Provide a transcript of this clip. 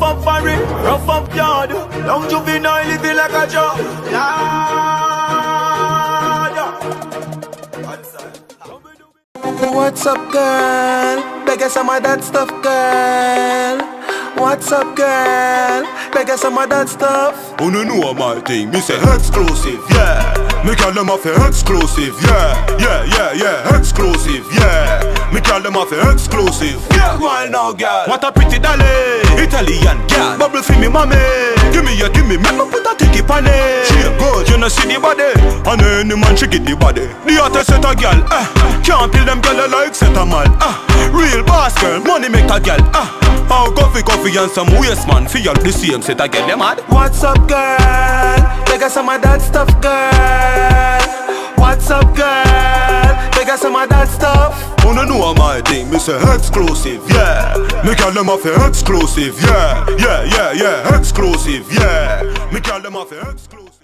rough up parry, rough up yard. Long juvenile living like a job. What's up, girl? Beg some of that stuff, girl. What's up, girl? Beg some of that stuff. Oh no, no, my thing. Me say exclusive, yeah. Me call them off exclusive, yeah, exclusive, yeah. Me call them off exclusive. Yeah, why now, girl? What a pretty dolly, Italian girl. Bubble for me, mommy. Give me, make me put a ticket on it. She good, you know see the body. And any man she get the body. The hottest set a girl, can't kill them girl like set a man. Real boss girl, money make a girl. Oh, coffee and some waste man. Feel the same set a girl, them mad. What's up, girl? Beg some of that stuff, girl. What's up, girl? Beg some of that stuff. Oh no, no, my thing. Me say exclusive, yeah. Me call them off exclusive, yeah, exclusive, yeah. Me call them off exclusive.